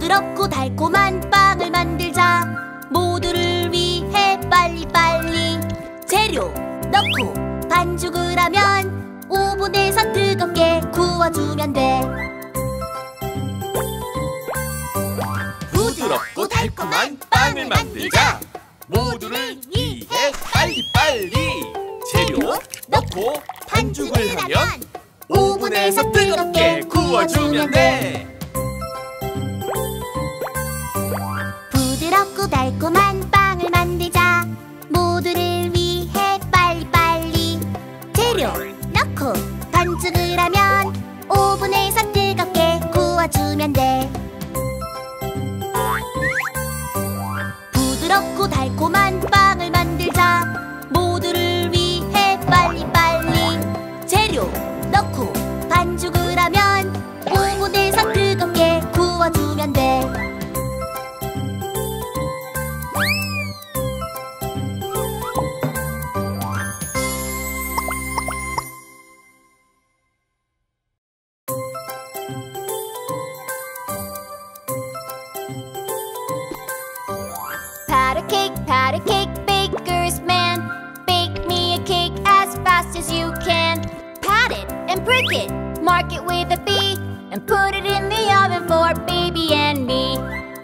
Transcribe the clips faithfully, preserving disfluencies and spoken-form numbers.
부드럽고 달콤한 빵을 만들자. 모두를 위해 빨리빨리 재료 넣고 반죽을 하면 오븐에서 뜨겁게 구워주면 돼. 부드럽고 달콤한 빵을 만들자. 모두를 위해 빨리빨리 재료 넣고 반죽을 하면 오븐에서 뜨겁게 구워주면 돼. 부드럽고 달콤한 빵을 만들자. 모두를 위해 빨리빨리 재료 넣고 반죽을 하면 오븐에서 뜨겁게 구워주면 돼. 부드럽고 달콤한 빵을 만들자. 모두를 위해 빨리빨리 재료 넣고 반죽을 하면 오븐에서 뜨겁게 구워주면 돼. Pat a cake, pat a cake, baker's man. Bake me a cake as fast as you can. Pat it and prick it, mark it with a B, and put it in the oven for baby and me.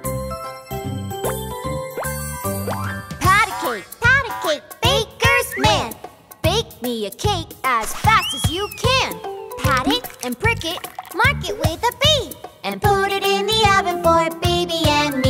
Pat a cake, pat a cake, baker's man. Bake me a cake as fast as you can. Pat it and prick it, mark it with a B, and put it in the oven for baby and me.